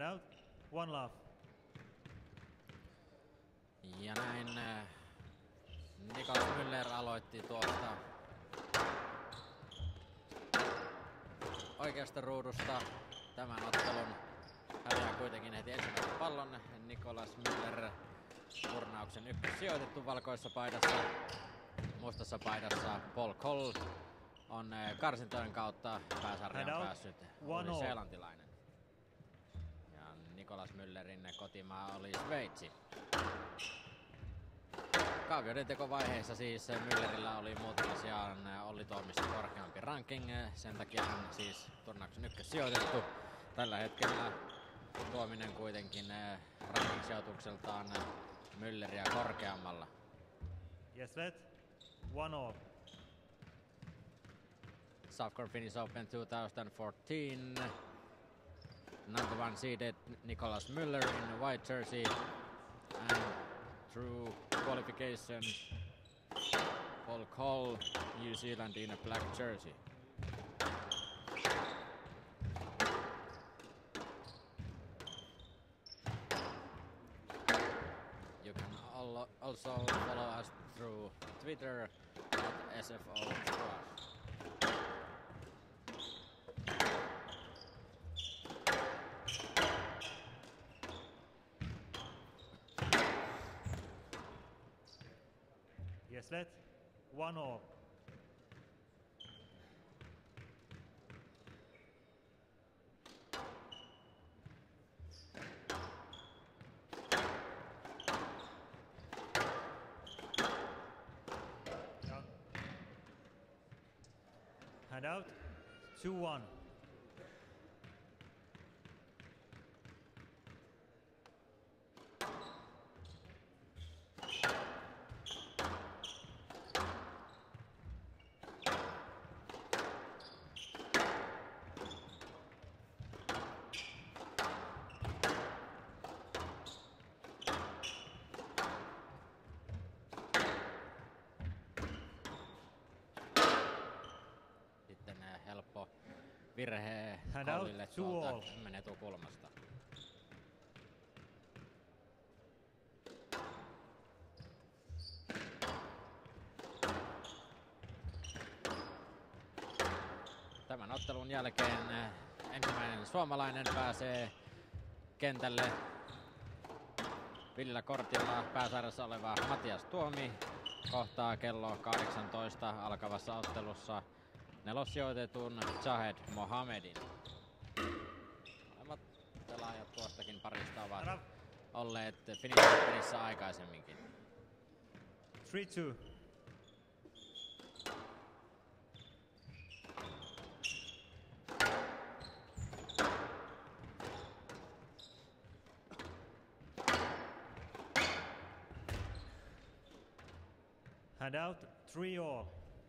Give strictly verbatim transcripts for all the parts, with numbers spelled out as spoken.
out. One love. Ja näin äh, Nicolas Müller aloitti tuolta oikeasta ruudusta tämän ottelun. Häviää kuitenkin heti ensimmäisen pallon. Nicolas Müller turnauksen ykkös sijoitettu valkoisessa paidassa. Mustassa paidassa Paul Coll on äh, karsintojen kautta pääsarjaan päässyt uuden-seelantilainen. Ja Nicolas Müllerin kotimaa oli Sveitsi. Kaavioiden tekovaiheessa siis Müllerillä oli muutama sijaan Olli Tuomista korkeampi ranking, sen takia hän siis turnauksen ykkös sijoitettu. Tällä hetkellä Tuominen kuitenkin ranking-sijoitukseltaan Mülleriä korkeammalla. Yes, let. One all. South Finnish Open twenty fourteen. Number one seeded Nicolas Müller in a white jersey, and through qualification Paul Coll, New Zealand, in a black jersey. You can al also follow us through Twitter at S F O Squash. Yes, let. One all. Yeah. Hand out. Two one. Helppo virhe Hand Collille out, two tuolta all. kymmenen etukulmasta. Tämän ottelun jälkeen ensimmäinen suomalainen pääsee kentälle. Villillä kortilla pääsarjassa oleva Matias Tuomi kohtaa kello kahdeksantoista alkavassa ottelussa nelossijoitetun Zahed Mohamedin. Molemmat pelaajat tuostakin parista ovat olleet Finnish Openissä aikaisemminkin. Three two. Hand out. Three all.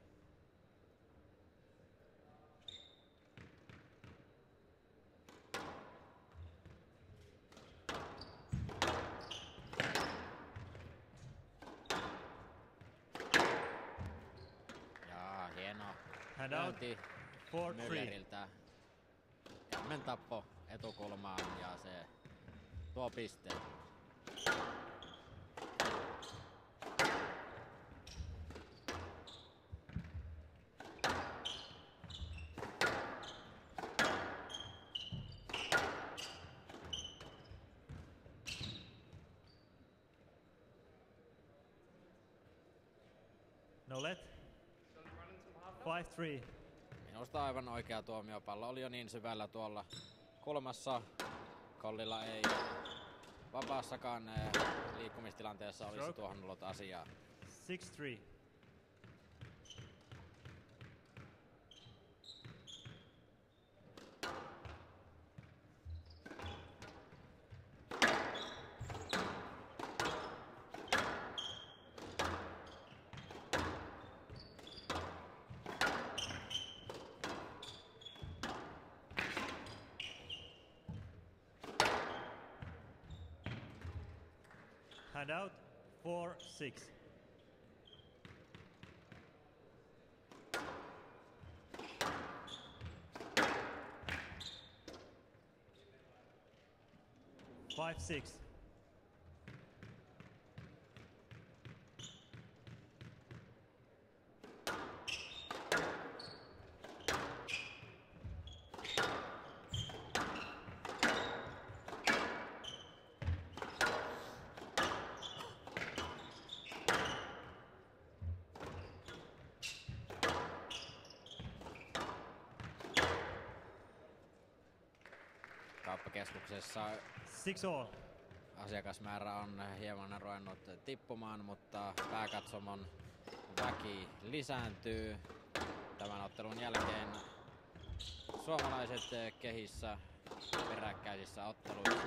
Hand out. Four three. Mülleriltä. Kämmen tappo etukulmaan ja se tuo pisteen. No let. five three. Minusta aivan oikea tuomio. Pallo oli jo niin syvällä tuolla kulmassa. Collilla ei vapaassakaan liikkumistilanteessa olisi tuohon ollut asiaa. six three. Hand out. Four six. five six. Kauppakeskuksessa Six all. asiakasmäärä on hieman ruvennut tippumaan, mutta pääkatsomon väki lisääntyy. Tämän ottelun jälkeen suomalaiset kehissä peräkkäisissä otteluissa.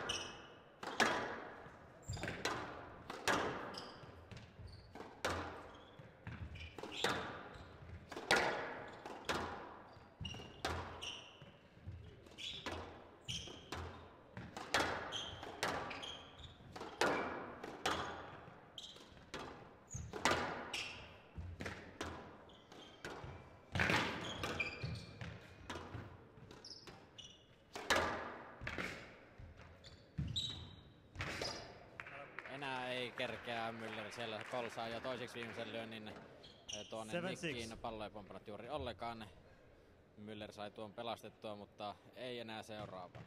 Enää ei kerkeä Müller siellä kolsaa ja toiseksi viimeisen lyönnin tuonne Seven, nikkiin. six. Pallo ei pompannut juuri ollenkaan. Müller sai tuon pelastettua, mutta ei enää seuraava.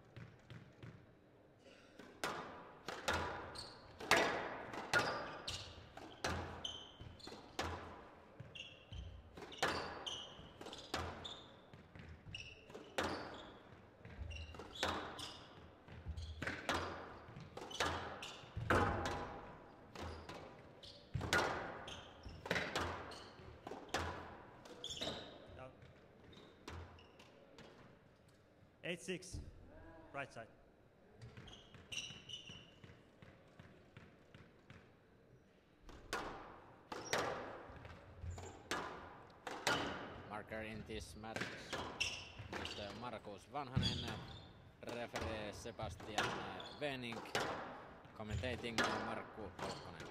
Down. Eight six. Right side. Marker in this match is Markus Vanhanen, referee Sebastian Wenning, commentating Markku Holkkonen.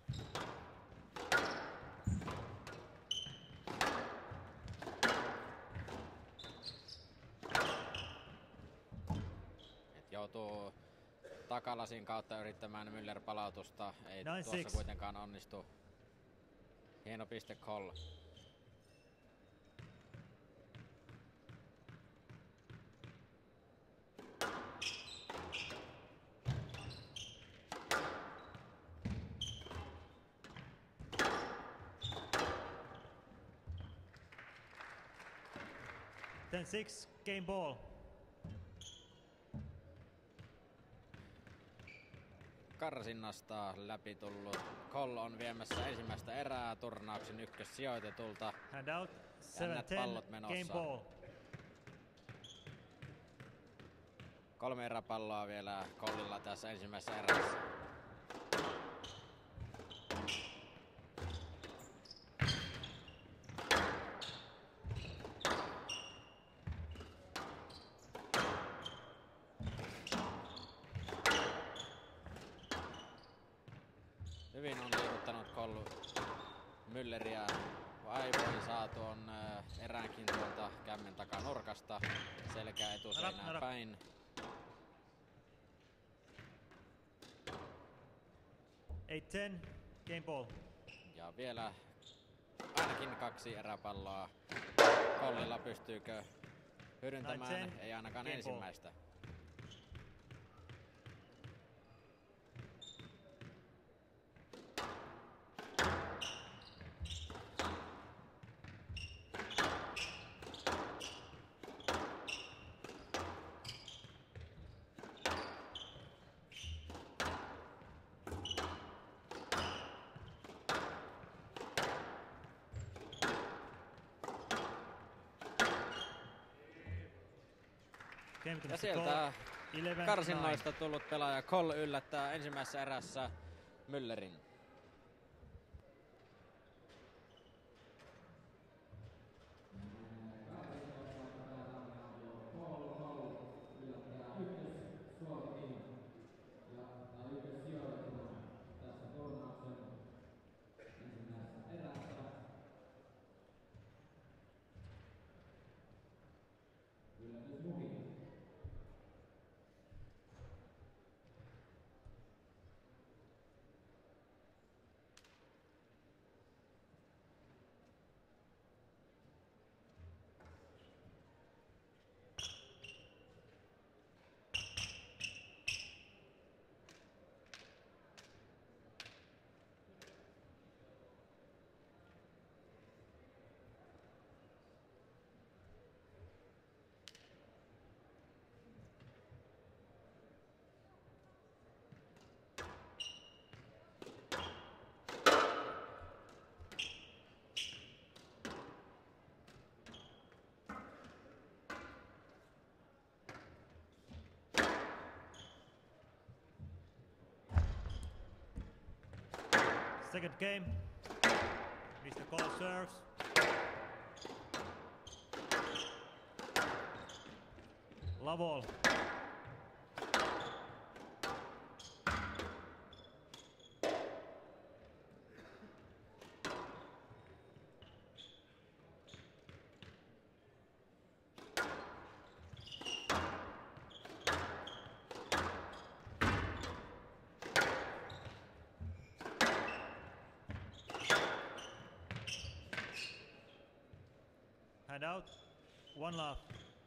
Et joutuu takalasin kautta yrittämään Müller palautusta, ei Nine, tuossa six. kuitenkaan onnistu. Hieno piste Koll. Ten six. Game ball. Karsinnasta läpi tullut Koll on viemässä ensimmäistä erää turnauksen ykkössijoitetulta. Hand out. Seven Jännät ten. pallot menossa. Game ball. Kolme eräpalloa vielä Kollilla tässä ensimmäisessä erässä. Hyvin on liikuttanut Koll Mülleriä. Aivoin saa tuon äh, eräänkin tuolta kämmen takanurkasta. Selkä Narap, etuseinään narap. päin. Eight ten. Game ball. Ja vielä ainakin kaksi eräpalloa Kollilla. Pystyykö hyödyntämään? Nine, ten. Ei ainakaan Game ball. ensimmäistä. Game to Ja Mister sieltä Cole. eleven karsinnoista tullut pelaaja Koll yllättää ensimmäisessä erässä Müllerin. Second game. Mister Cole serves. Love all. Hand out. One love.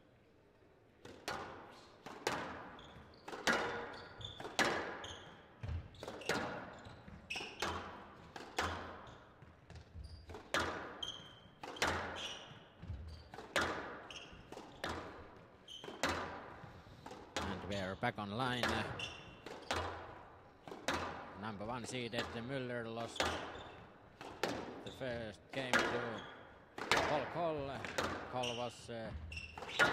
And we are back online. Number one seeded Müller lost the first game to Cole Cole. Cole was uh,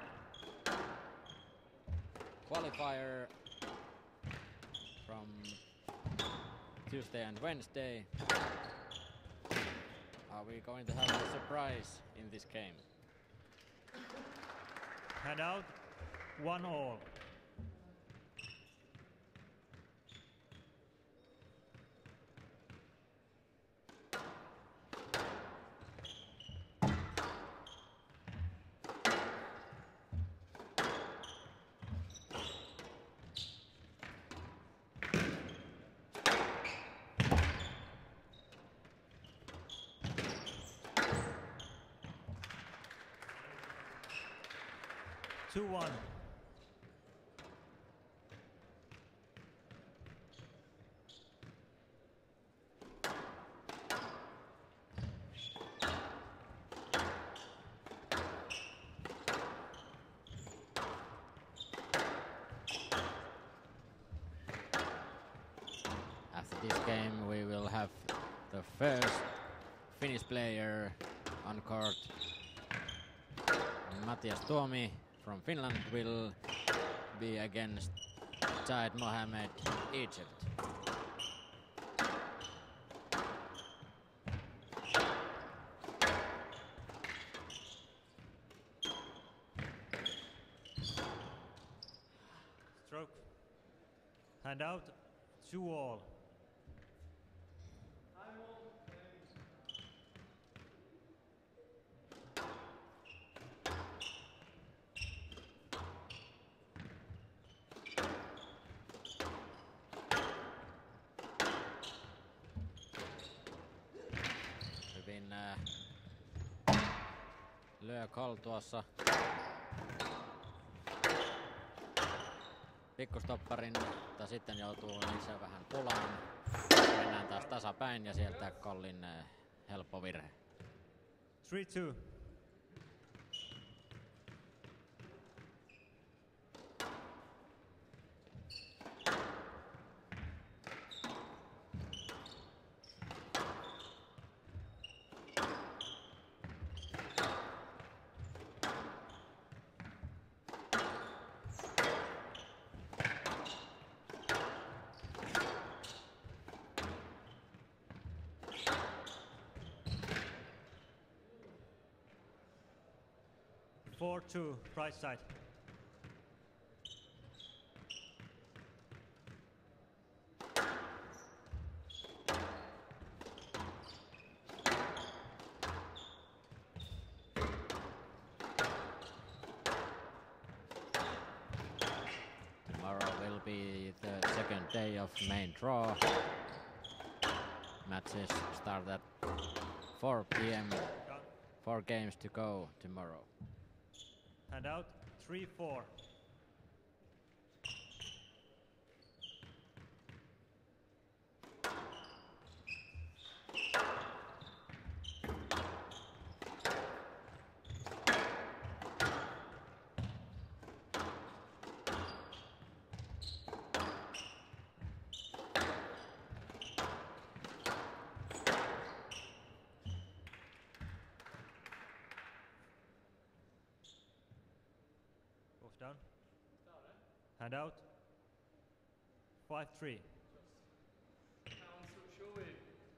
qualifier from Tuesday and Wednesday. Are we going to have a surprise in this game? Hand out. One all. Two one. After this game we will have the first Finnish player on court. Matias Tuomi from Finland will be against Said Mohamed, Egypt. Stroke. Hand out. Two all. Hyvin äh, lyö Cole tuossa pikkustopparin, mutta sitten joutuu niissä vähän pulaan. Mennään taas tasapäin ja sieltä Collin äh, helppo virhe. Three two. Four two. Right side. Tomorrow will be the second day of main draw. Matches start at four p m Four games to go tomorrow. Hand out. Three four. Down. Hand out. Five three.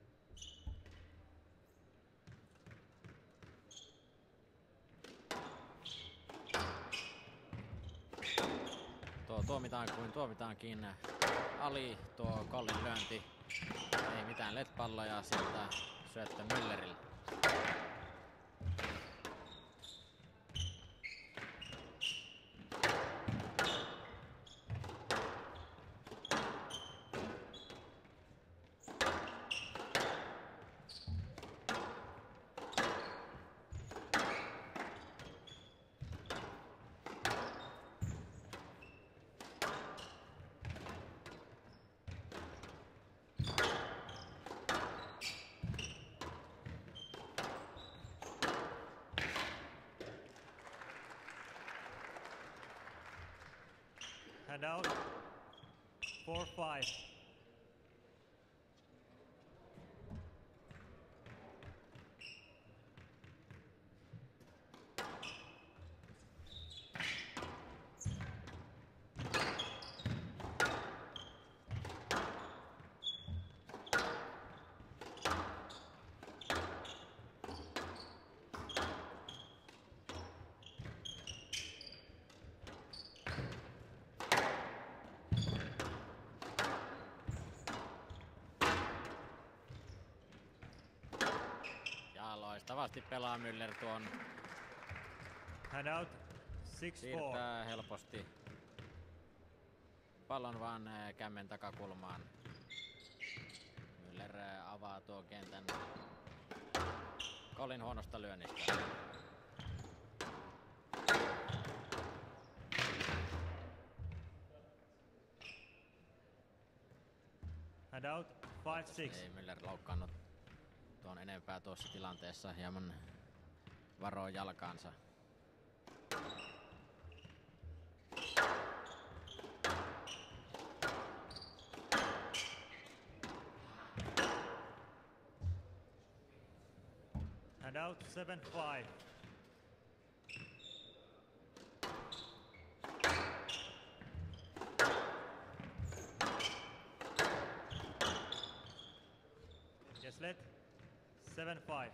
Pallo tuomitaan kuin tuomitaankin. Ali tuo Collin lyönti. Ei mitään let-palloja, sieltä syöttö Müllerille. Hand out. Four five. Loistavasti pelaa Müller tuon. Hand out. Six four. Siirtää helposti pallon vaan kämmen takakulmaan. Müller avaa tuon kentän Collin huonosta lyönnistä. Hand out. Five six. Ei Müller loukkaannut tuon enempää tuossa tilanteessa, hieman varoo jalkaansa. And out seven five. Yes, let. seven five.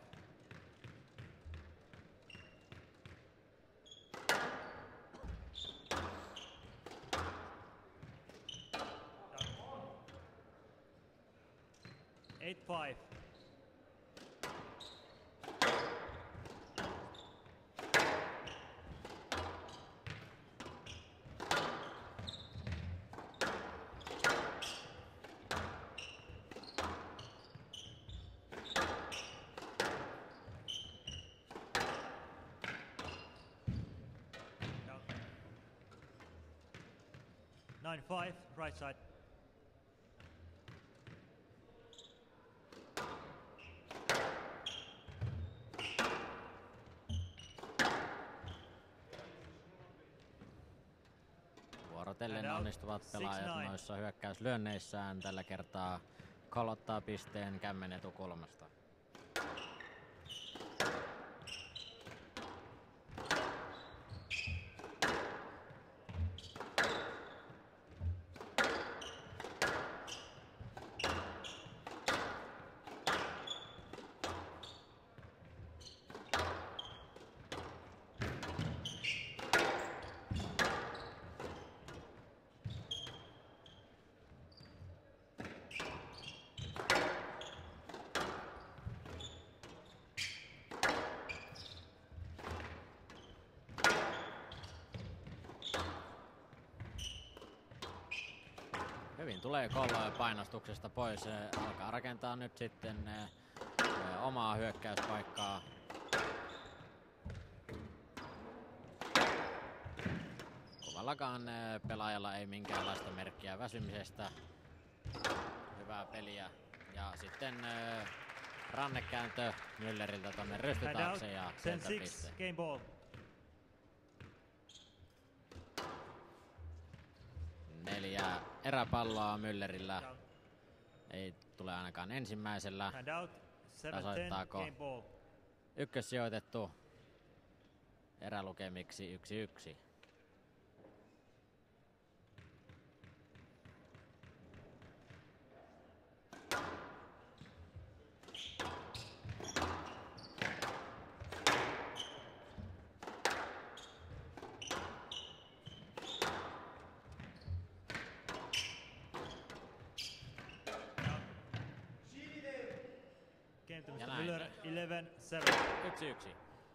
eight five. nine five, right side. Vuorotellen onnistuvat pelaajat noissa hyökkäyslyönneissään. Tällä kertaa Cole ottaa pisteen kämmen etukulmasta. Hyvin tulee Cole painostuksesta pois. Alkaa rakentaa nyt sitten eh, omaa hyökkäyspaikkaa. Kuvallakaan eh, pelaajalla ei minkäänlaista merkkiä väsymisestä. Hyvää peliä. Ja sitten eh, rannekääntö Mülleriltä tonne rystytaakse ja sieltä piste. Game ball. Neljä eräpalloa Müllerillä. Ei tule ainakaan ensimmäisellä. Tasoittaako ykkössijoitettu erälukemiksi yksi yksi. eleven seven. Yksi yksi.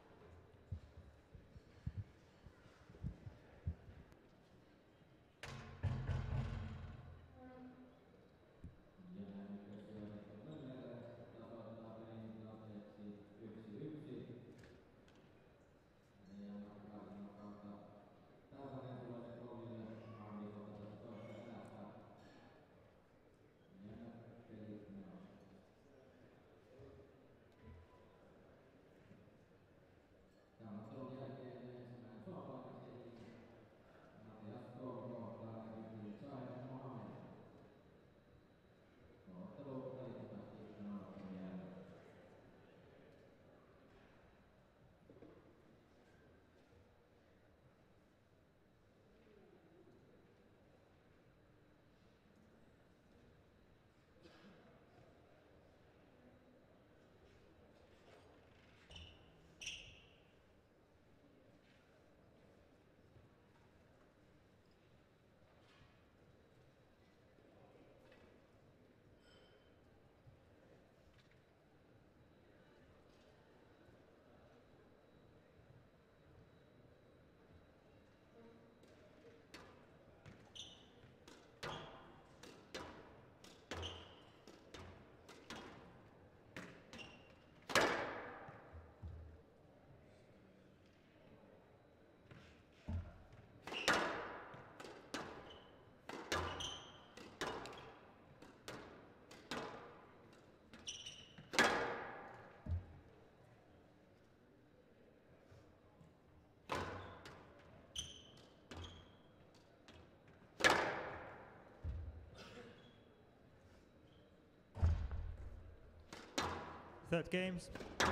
Third games.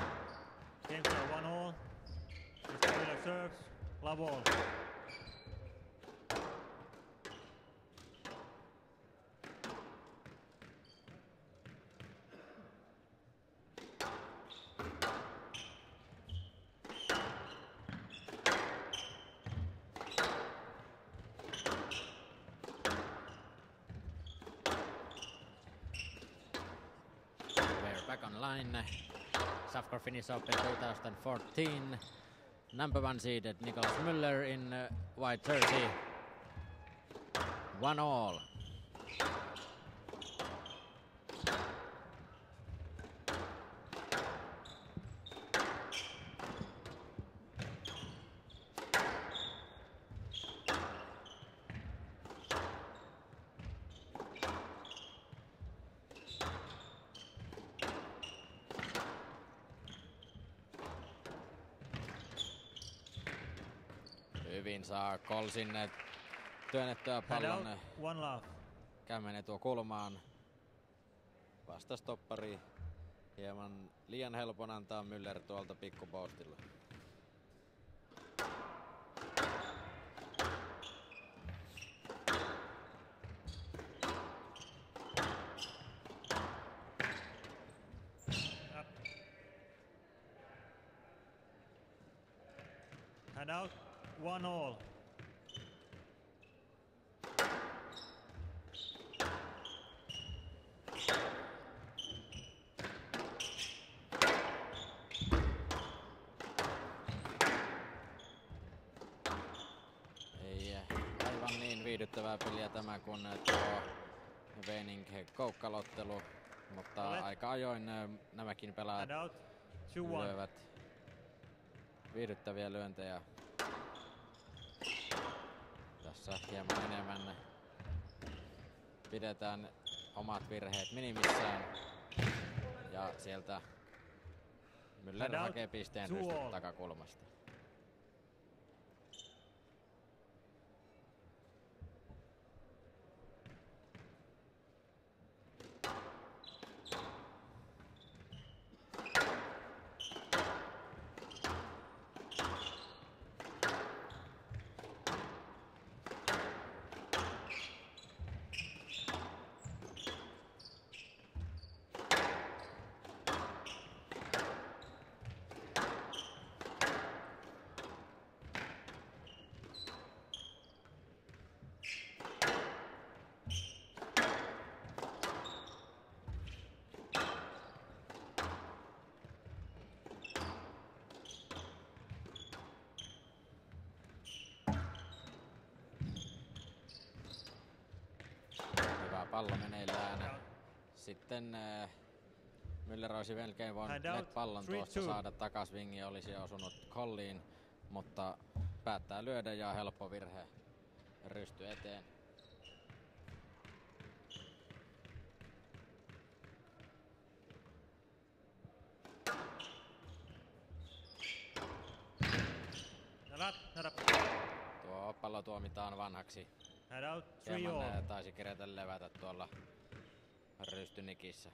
Games are one all. Mister Miller serves. Love all. Back online. Safkor Finnish Open twenty fourteen. Number one seeded Nicolas Müller in uh, white jersey. One all. Hyvin saa Cole sinne työnnettyä pallon One love. kämmen etukulmaan. Vastastoppari hieman liian helpon antaa Müller tuolta pikkupoostilla. Hand out. One all. Ei aivan niin viihdyttävää peliä tämä kuin tuo Weining koukkalottelu, mutta Olet. aika ajoin nämäkin pelaajat Hand out. Two one. lyövät viihdyttäviä lyöntejä. Tässä hieman enemmän pidetään omat virheet minimissään ja sieltä Müller hakee pisteen rystet takakulmasta. pallo meneillään. Sitten äh, Müller olisi melkein voinut net-pallon tuosta saada takas, vingi olisi osunut Colliin, mutta päättää lyödä ja helppo virhe, Rysty eteen. Tuo pallo tuomitaan vanhaksi. Hieman taisi kerätä levätä tuolla Rystynikissä.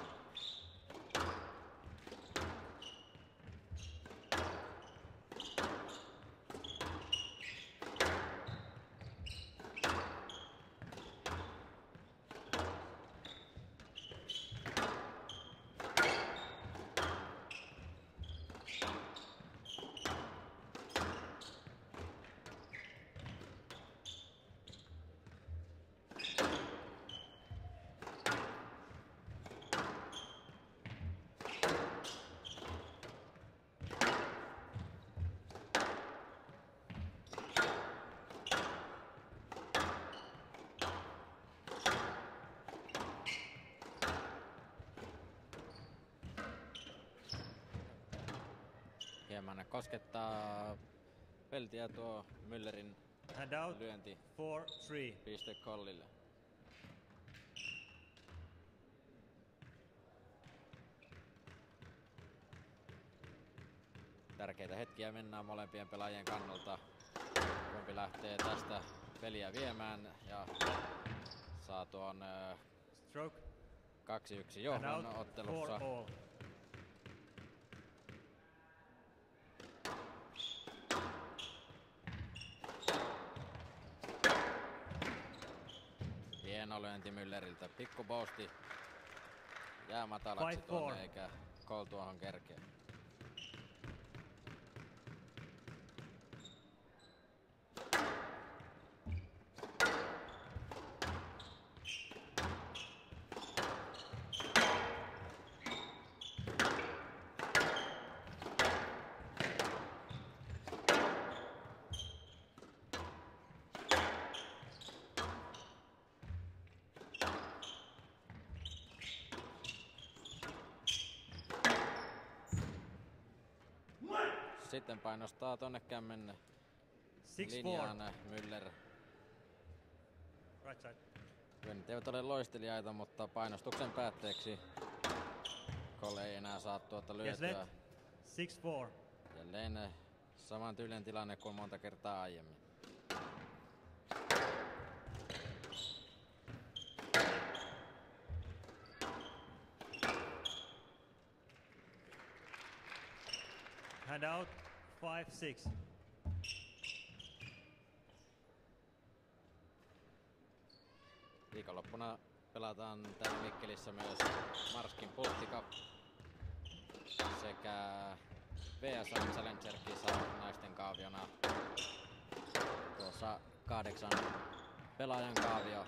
Hieman koskettaa peltiä tuo Müllerin lyönti. Piste Collille. Tärkeitä hetkiä mennään molempien pelaajien kannalta. Kumpi lähtee tästä peliä viemään ja saa tuon kaksi yksi johdon ottelussa. Hieno lyönti Mülleriltä. Pikku boosti jää matalaksi tuonne eikä Cole tuohon kerkeä. Sitten painostaa tonne kämmen linjaan Müller. Right side. Lyönnit eivät ole loistelijaita, mutta painostuksen päätteeksi Cole ei enää saa tuota lyötyä. six four. Jälleen saman tyylinen tilanne kuin monta kertaa aiemmin. Hand out, five six. Viikonloppuna pelataan täällä Mikkelissä myös Marskin Pultti Cup sekä V S A Challenger-kisa naisten kaaviona. Tuossa kahdeksan pelaajan kaavio.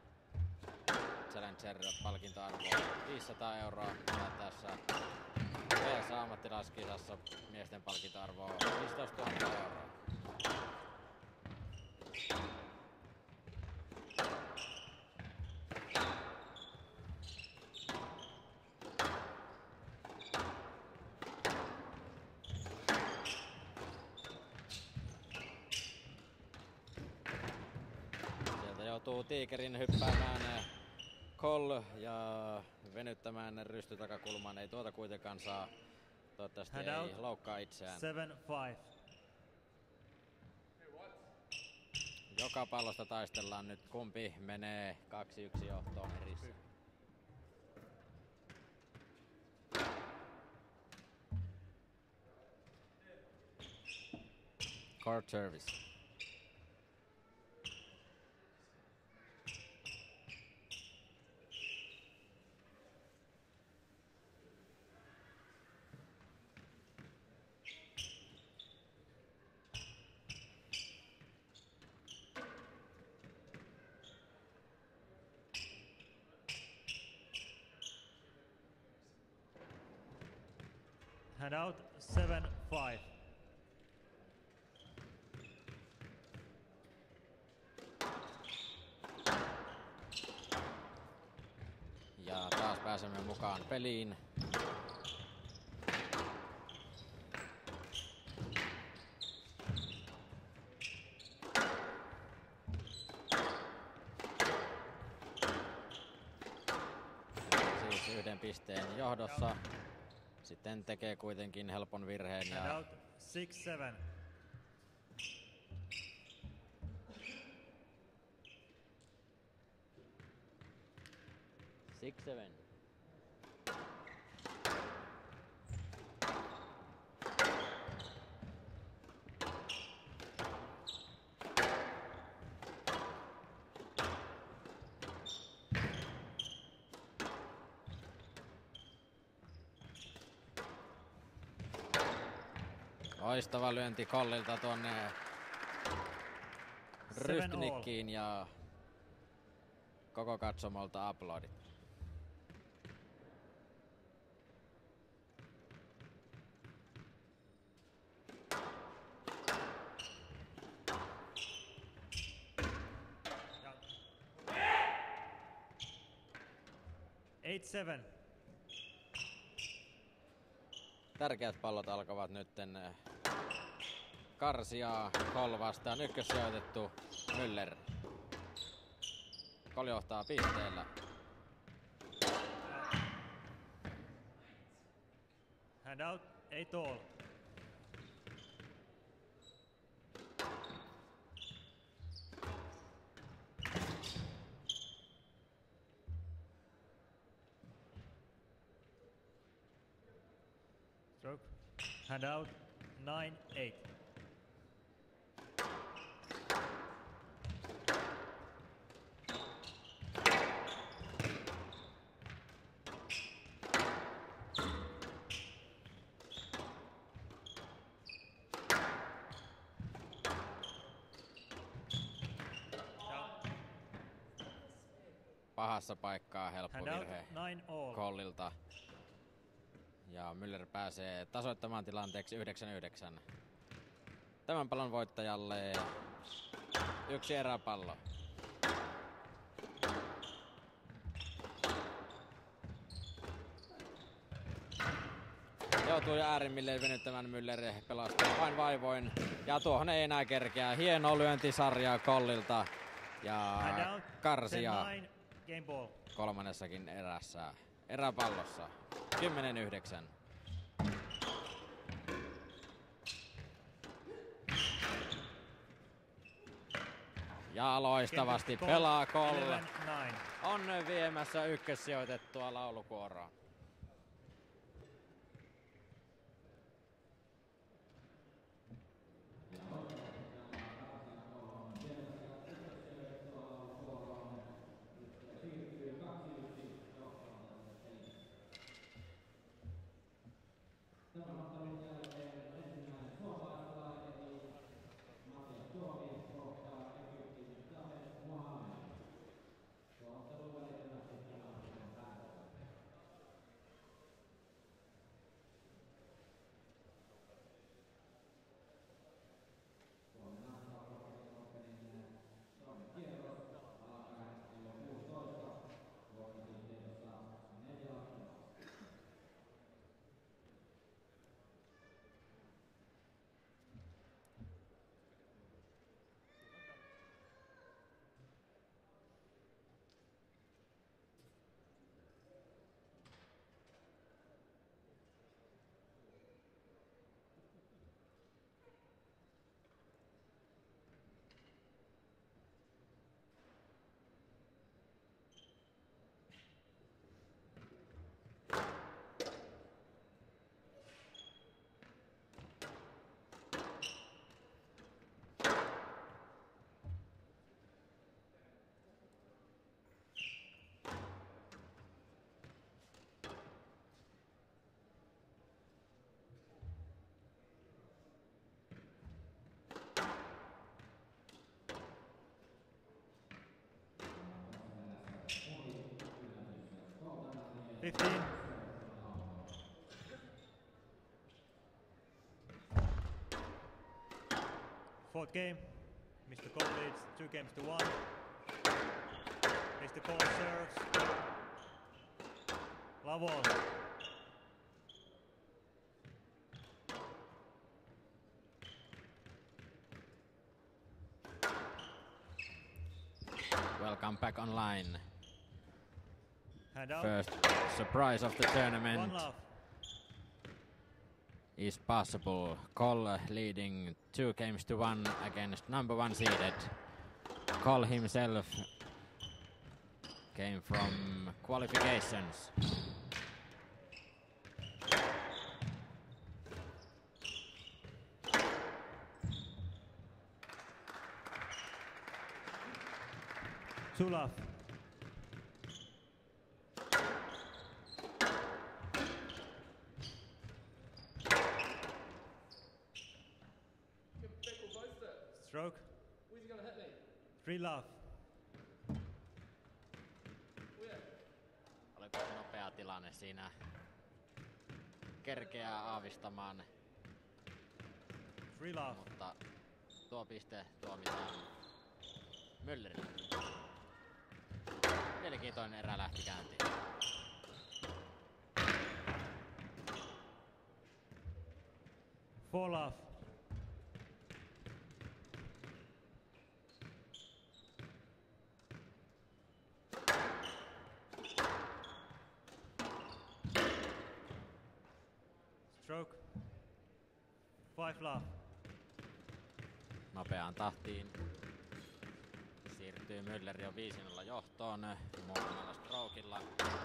Challenger-palkintoarvo viisisataa euroa ja tässä V S A-ammattilaiskisassa miesten palkintoarvo viisitoistatuhatta euroa. Sieltä joutuu Tiikerin hyppäämään Cole ja venyttämään rysty takakulmaan. Ei tuota kuitenkaan saa. Toivottavasti Hand ei out. loukkaa itseään. seven five. Joka pallosta taistellaan nyt, kumpi menee kaksi yksi johtoon erissä. Court service. Hand out, seven five. pääsemme mukaan peliin. Siis yhden pisteen johdossa. Sitten tekee kuitenkin helpon virheen ja six seven. six seven. Loistava lyönti Kollilta tuonne Rystnikkiin ja koko katsomolta aplodit. eight seven. Tärkeät pallot alkavat nytten karsia. Koll vastaan ykkössijoitettu Müller. Koll johtaa pisteellä. Hand out, eight all. Stroke. Hand out, nine eight. Pahassa paikkaa helppo Hand out, virhe nine all. Kollilta. Ja Müller pääsee tasoittamaan tilanteeksi yhdeksän yhdeksän. Tämän pallon voittajalle yksi eräpallo. Joutuu äärimmilleen venyttämään Müller, pelastaa vain vaivoin. Ja tuohon ei enää kerkeä. Hieno lyöntisarja Kollilta. Ja karsia kolmannessakin erässä. Eräpallossa. kymmenen yhdeksän. Ja loistavasti pelaa Koll. On viemässä ykkössijoitettua laulukuoroa. fifteen. Fourth game. Mister Koll leads two games to one. Mister Koll serves. Love all. Welcome back online. Hand out. First surprise of the tournament One love. is possible. Cole leading two games to one against number one seeded. Cole himself came from qualifications. Two love. Stroke. Who's gonna hit me? Three love. Where? Oliko se nopea tilanne siinä? Kerkeää aavistamaan, Three love. mutta tuo piste tuomitaan Müllerille. Mielenkiintoinen erä lähti käyntiin. Four love. Stroke. Five love. Nopeaan tahtiin siirtyy Müller jo viisi nolla johtoon muutamalla strokeilla.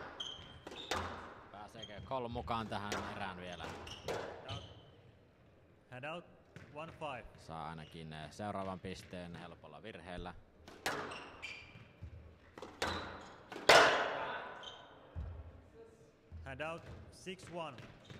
Pääseekö Cole mukaan tähän erään vielä? Out. Hand out. One five. Saa ainakin seuraavan pisteen helpolla virheellä. Hand out. Six one.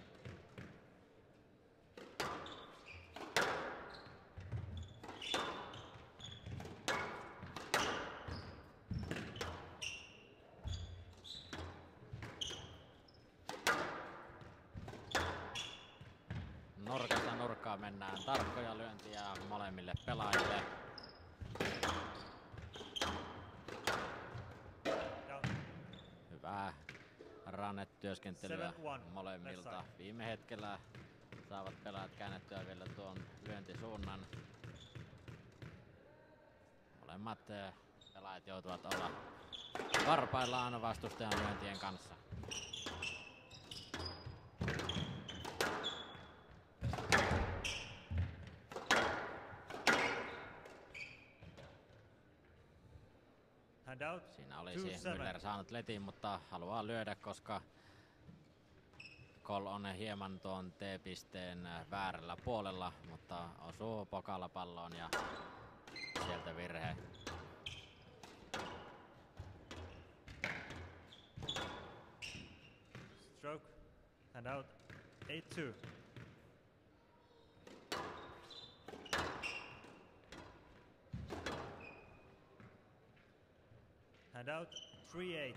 Nurkasta nurkkaan mennään, tarkkoja lyöntiä molemmille pelaajille. Down. Hyvää rannetyöskentelyä Seven one. molemmilta. Left side. Viime hetkellä saavat pelaajat käännettyä vielä tuon lyöntisuunnan. Molemmat eh, pelaajat joutuvat olla varpaillaan vastustajan lyöntien kanssa. Hand out. Siinä Two olisi seven. Müller saanut letin, mutta haluaa lyödä, koska Cole on hieman tuon T-pisteen väärällä puolella, mutta osuu pokalla palloon ja sieltä virhe. Stroke. Hand out. Eight two. Hand out. Three eight.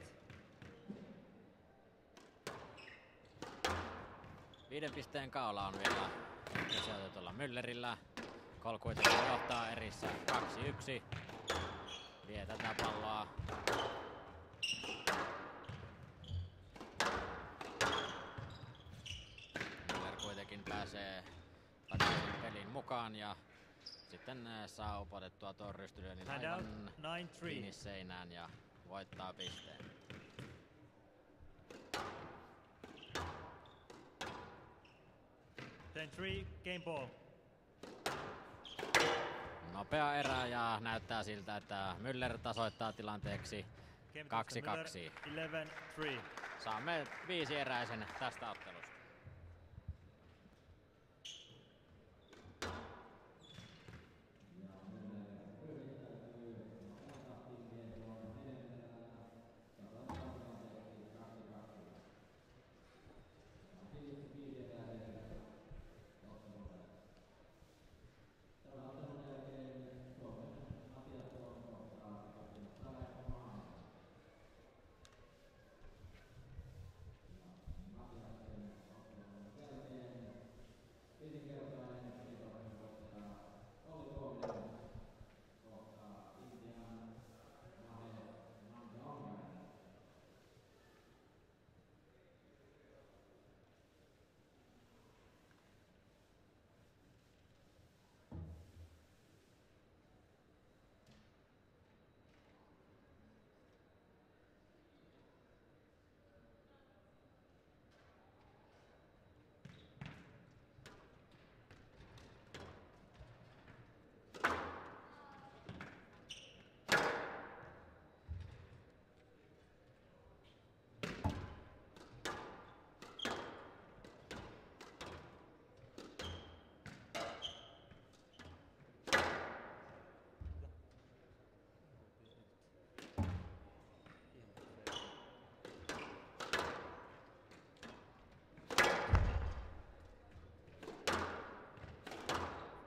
Viiden pisteen kaula on vielä sijoitetulla Müllerillä. Cole kuitenkin johtaa erissä kaksi yksi. Vie tätä palloa. Müller kuitenkin pääsee takaisin pelin mukaan ja sitten eh, saa upotettua tuon rystylyönnin Hand out. aivan Nine three. kiinni seinään ja voittaa pisteen. Ten three. Game ball. Nopea erä ja näyttää siltä, että Müller tasoittaa tilanteeksi Game kaksi Müller. kaksi. Eleven three. Saamme viisi eräisen tästä ottelusta.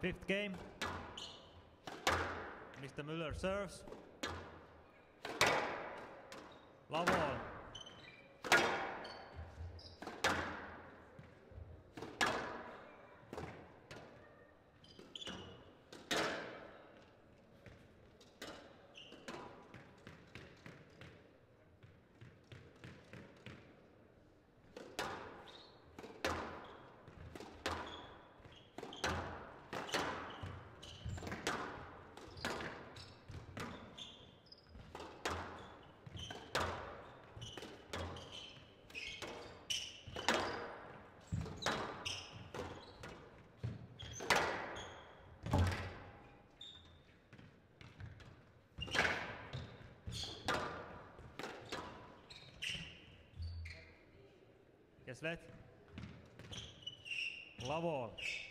Fifth game. Mister Müller serves. Love all. Yes, let. Love all.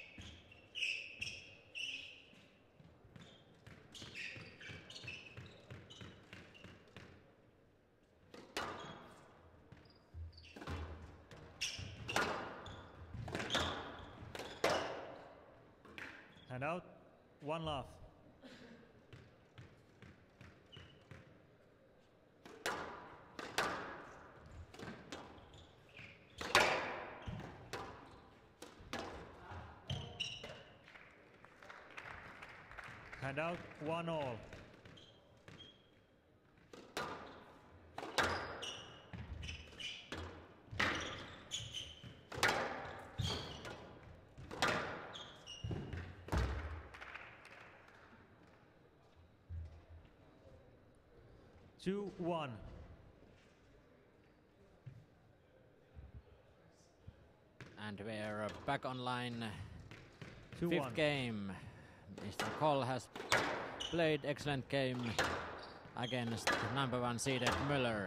Hand out. One love. Hand out, one all. Two, one. And we're back online. Two, Fifth one. game. Mister Koll has played excellent game against number one seeded Müller.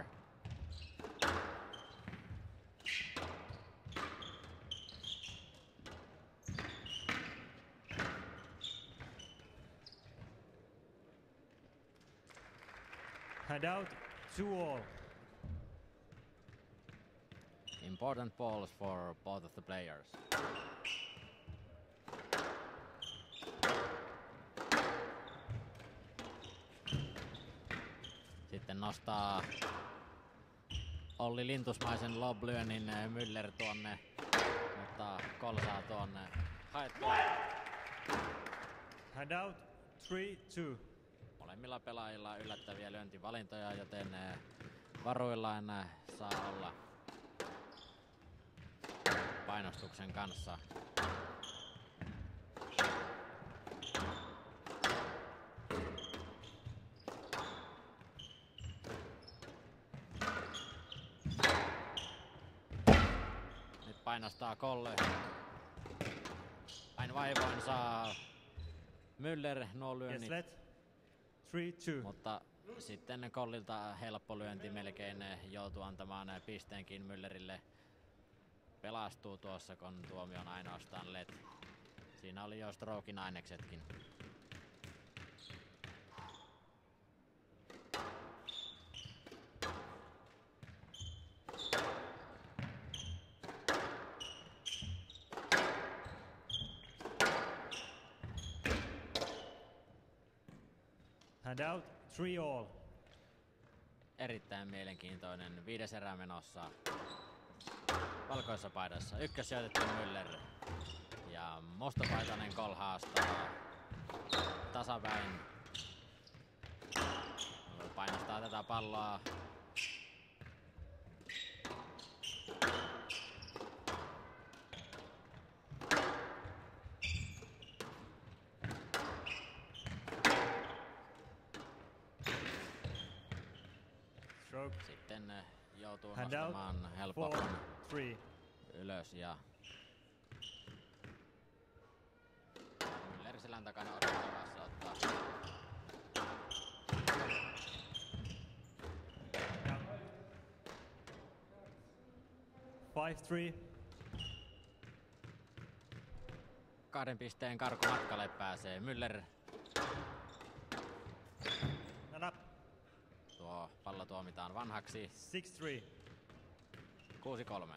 Hand out, two all. Important balls for both of the players. Sitten nostaa Olli Lintusmaisen lob-lyönnin Müller tuonne, mutta Koll saa tuonne haettua. Hand out, three, two. Molemmilla pelaajilla yllättäviä lyöntivalintoja, joten varuillaan saa olla painostuksen kanssa. Nyt painostaa Kolle. Ain vaivoin saa Müller nuo lyönnit. Yes, let. Three, two. Mutta sitten Kollilta helppo lyönti melkein joutuu antamaan pisteenkin Müllerille. Pelastuu tuossa, kun tuomio on ainoastaan let. Siinä oli jo strokin aineksetkin. Hand out, three all. Erittäin mielenkiintoinen viides erä menossa. Valkoisessa paidassa ykkössijoitettu Müller ja mustapaitainen Koll haastaa tasapäin. Painostaa tätä palloa. Stroke. Sitten joutuu Hand out, nostamaan four, helpommin three. ylös ja Müller selän takana odottamassa ottaa. Five, three. Kahden pisteen karkumatkalle pääsee Müller. And up. Tuo pallo tuomitaan vanhaksi. Six, three. kuusi kolme.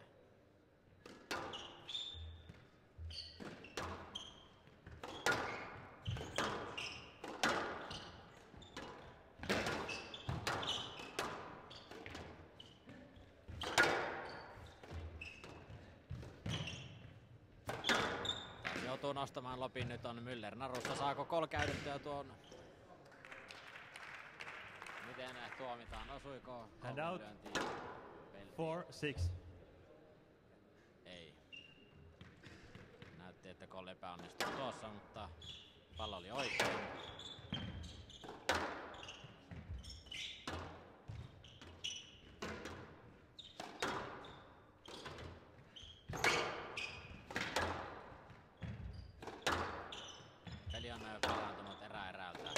joutuu nostamaan lopin. Nyt on Müller narussa. Saako Koll käytettyä tuon? Miten tuomitaan? Osuiko Hand Kollin out. lyöntiin peltiin? Four, six. Ei. Näytti, että Koll epäonnistui tuossa, mutta pallo oli oikein. Peli on parantunut erä erältä.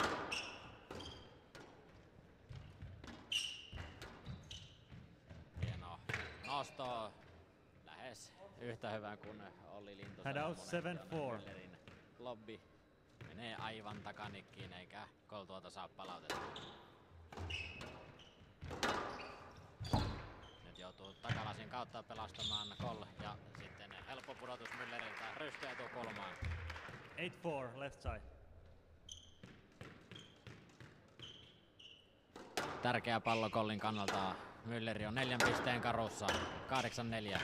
Hieno nosto. Lähes yhtä hyvä kuin Olli Lintu. Hand out, seven, four. Müllerin lobby menee aivan takanikkiin eikä Koll tuota saa palautettua. Nyt joutuu takalasin kautta pelastamaan Koll ja sitten helppo pudotus Mülleriltä. Rysty etu kulmaan. Eight, four, left side. Tärkeä pallo Kollin kannalta. Mülleri on neljän pisteen karussa. kahdeksan neljä.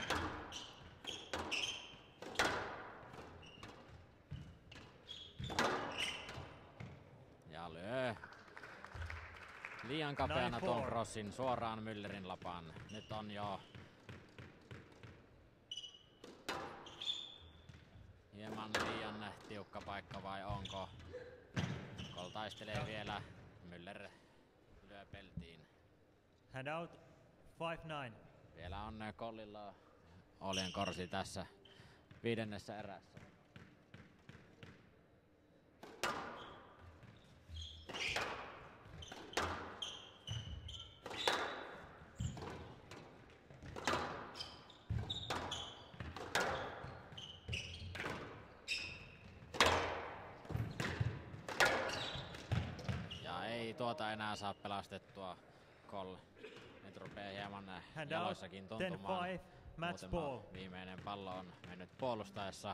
Ja lyö liian kapeana tuon crossin suoraan Müllerin lapaan. Nyt on jo hieman liian tiukka paikka vai onko? Koll taistelee vielä. Müller lyö peltiin. Hand out, five, nine. Vielä on Kollilla Olien korsi tässä viidennessä erässä. Ja ei tuota enää saa pelastettua Koll. Nyt rupeaa hieman Hand jaloissakin out, ten, tuntumaan. five, match Muutama ball. viimeinen pallo on mennyt puolustaessa.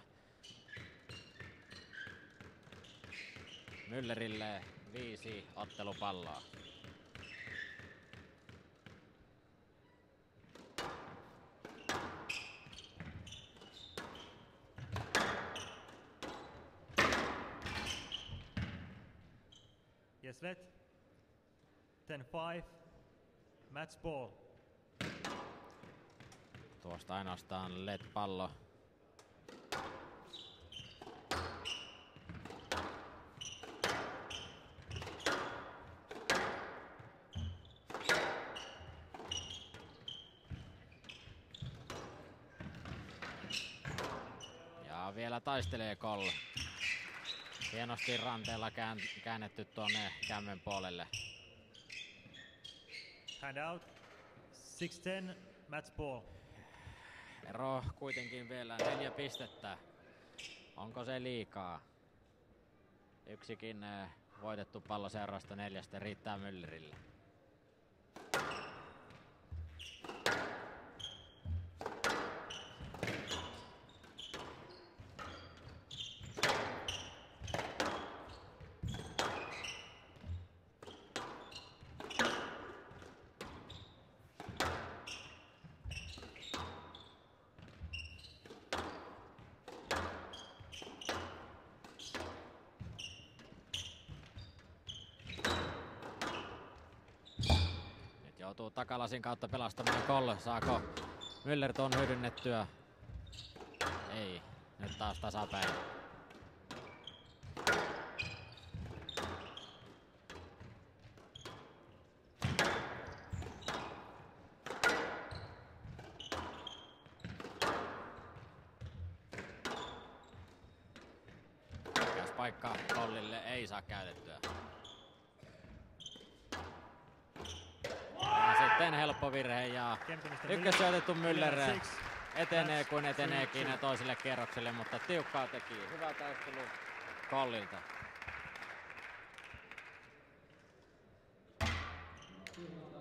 Müllerille viisi ottelupalloa. Yes, let. ten, five, match ball. Tuosta ainoastaan L E D-pallo. Ja vielä taistelee Koll. Hienosti ranteella kään, käännetty tuonne kämmen puolelle. Hand out, six, ten, match ball. Ero kuitenkin vielä neljä pistettä. Onko se liikaa? Yksikin eh, voitettu pallo seuraavasta neljästä riittää Müllerille. Joutuu takalasin kautta pelastamaan Koll. Saako Müller tuon hyödynnettyä? Ei. Nyt taas tasapäin. Mikäs paikka Kollille ei saa käytettyä. Ja sitten helppo virhe ja ykkössyötetty Müller etenee kun eteneekin toiselle kierrokselle, mutta tiukkaa teki. Hyvä taistelu Kollilta. Two.